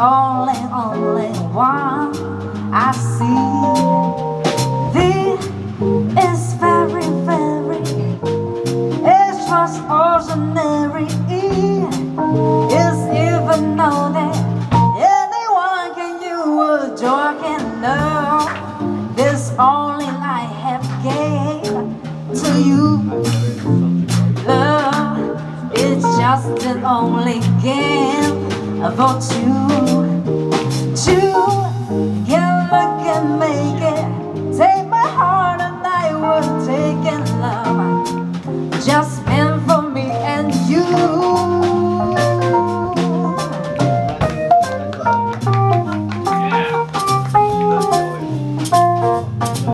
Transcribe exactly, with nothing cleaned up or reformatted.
only, only one I see. This is very, very extraordinary. It's even know that anyone can use a joy can love. This only I have gave to you. Love, it's just an only game for two.